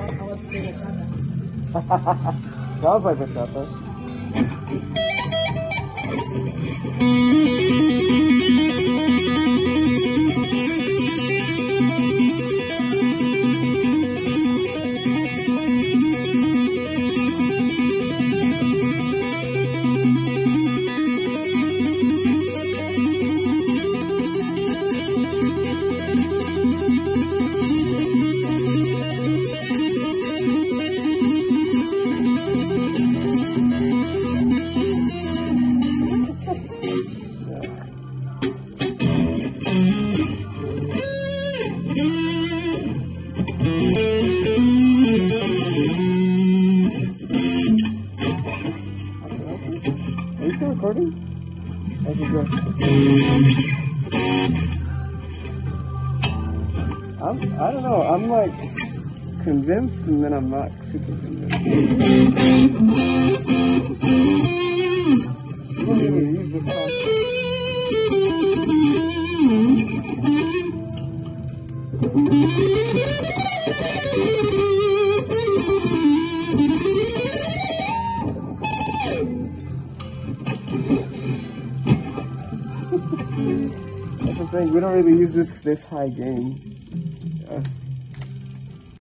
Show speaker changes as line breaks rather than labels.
I was playing bachata.
Sounds like bachata. Are you still recording? Okay, go. I don't know, I'm like convinced and then I'm not super convinced. You don't really use this concept. That's the thing, we don't really use this high gain.